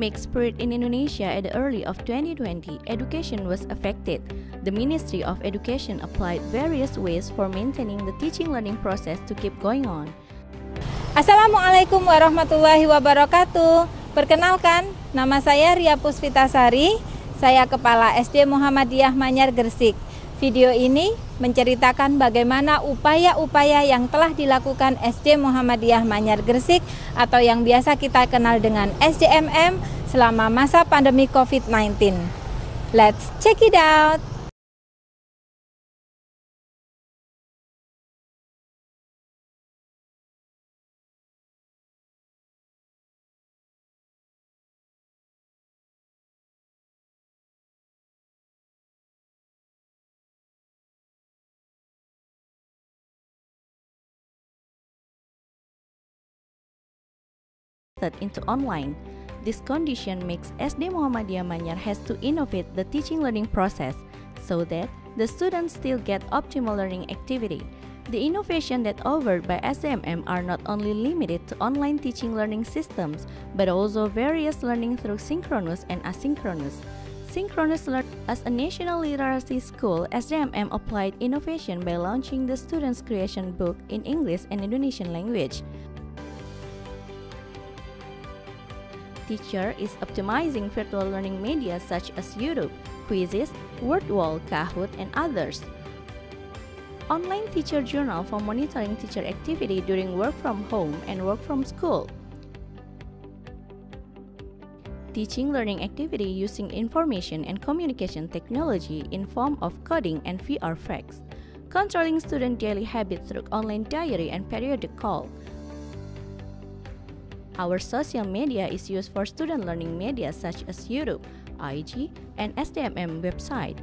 pandemic spread in Indonesia at the early of 2020, education was affected. The Ministry of Education applied various ways for maintaining the teaching-learning process to keep going on. Assalamualaikum warahmatullahi wabarakatuh. Perkenalkan, nama saya Ria Puspitasari. Saya Kepala SD Muhammadiyah Manyar Gresik. Video ini menceritakan bagaimana upaya-upaya yang telah dilakukan SD Muhammadiyah Manyar Gresik atau yang biasa kita kenal dengan SDMM selama masa pandemi COVID-19. Let's check it out! Into online. This condition makes SD Muhammadiyah Manyar has to innovate the teaching learning process so that the students still get optimal learning activity. The innovation that offered by SDMM are not only limited to online teaching learning systems but also various learning through synchronous and asynchronous. Synchronous learning. As a national literacy school, SDMM applied innovation by launching the Students Creation Book in English and Indonesian language. Teacher is optimizing virtual learning media such as YouTube, quizzes, WordWall, Kahoot, and others. Online teacher journal for monitoring teacher activity during work from home and work from school. Teaching learning activity using information and communication technology in form of coding and VR facts. Controlling student daily habits through online diary and periodic call. Our social media is used for student learning media such as YouTube, IG, and SDMM website.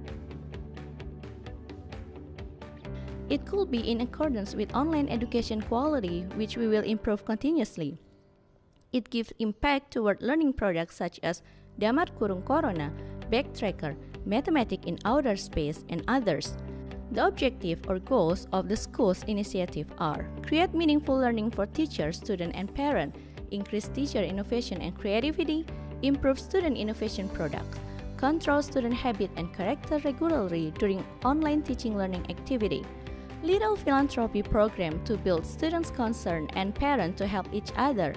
It could be in accordance with online education quality, which we will improve continuously. It gives impact toward learning products such as Damar Kurung Corona, Backtracker, Mathematics in Outer Space, and others. The objective or goals of the school's initiative are: create meaningful learning for teachers, students, and parents, increase teacher innovation and creativity, improve student innovation products, control student habit and character regularly during online teaching learning activity, little philanthropy program to build students' concern and parents to help each other.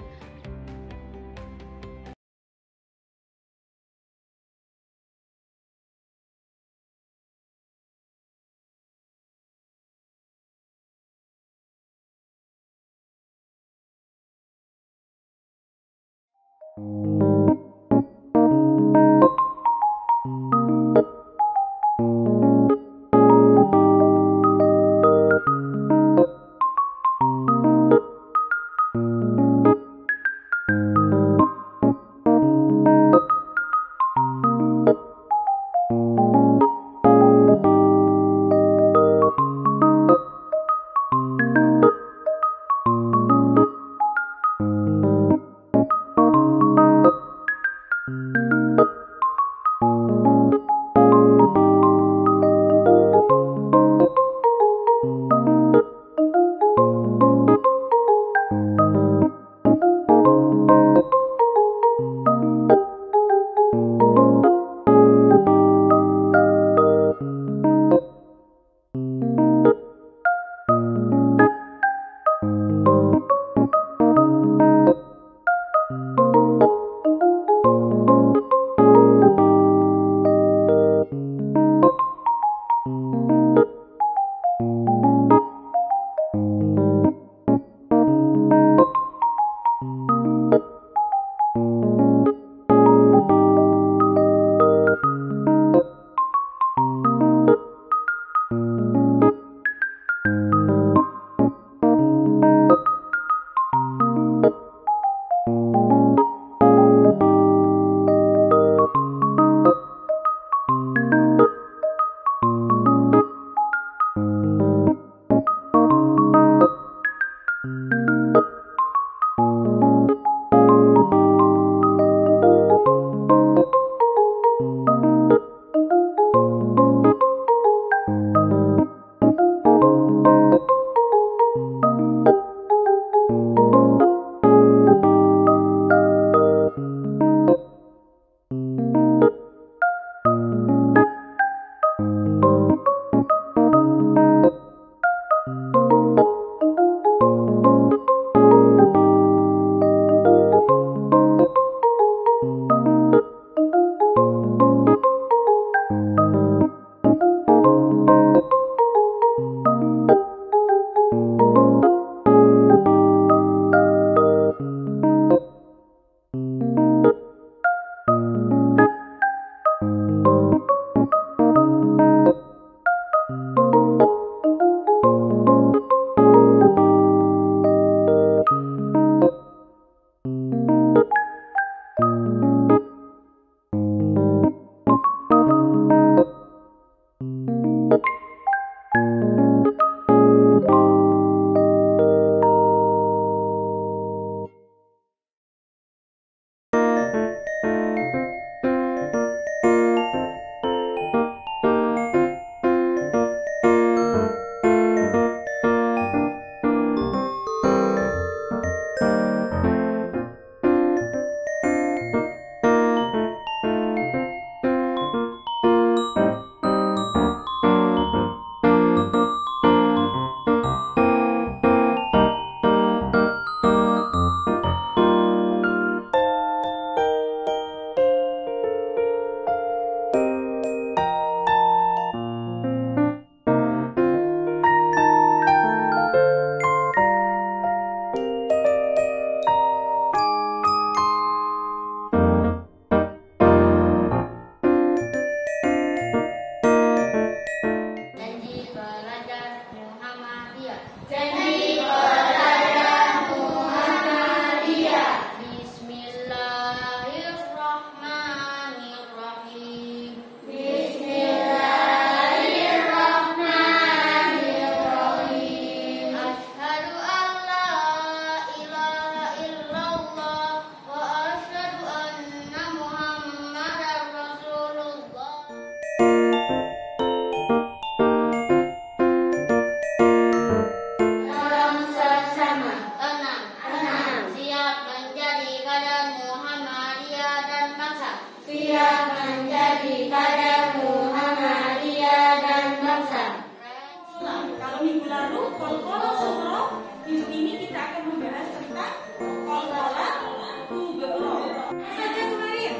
Kol-kola suro, minggu ini kita akan membahas tentang kol-kola bugero. Saja kemarin.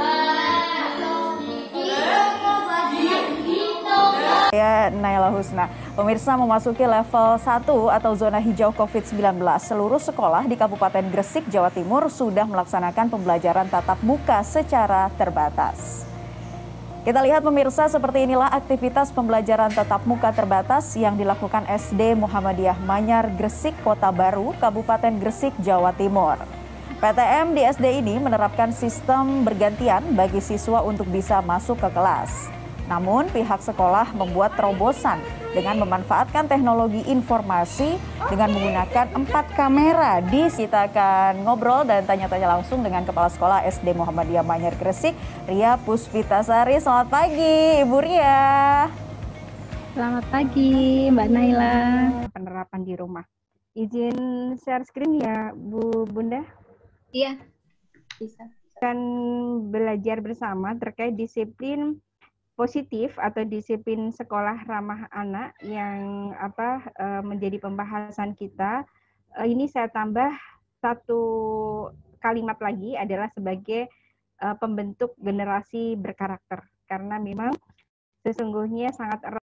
Saya Naila Husna. Pemirsa, memasuki level 1 atau zona hijau COVID-19, seluruh sekolah di Kabupaten Gresik, Jawa Timur sudah melaksanakan pembelajaran tatap muka secara terbatas. Kita lihat pemirsa, seperti inilah aktivitas pembelajaran tatap muka terbatas yang dilakukan SD Muhammadiyah Manyar Gresik, Kota Baru, Kabupaten Gresik, Jawa Timur. PTM di SD ini menerapkan sistem bergantian bagi siswa untuk bisa masuk ke kelas. Namun pihak sekolah membuat terobosan dengan memanfaatkan teknologi informasi dengan menggunakan 4 kamera. Kita akan ngobrol dan tanya-tanya langsung dengan Kepala Sekolah SD Muhammadiyah Manyar Gresik, Ria Puspitasari. Selamat pagi, Ibu Ria. Selamat pagi, Mbak Naila. Penerapan di rumah. Izin share screen ya, Bu Bunda. Iya, bisa. Dan belajar bersama terkait disiplin positif atau disiplin sekolah ramah anak yang menjadi pembahasan kita. Ini saya tambah satu kalimat lagi adalah sebagai pembentuk generasi berkarakter, karena memang sesungguhnya sangat erat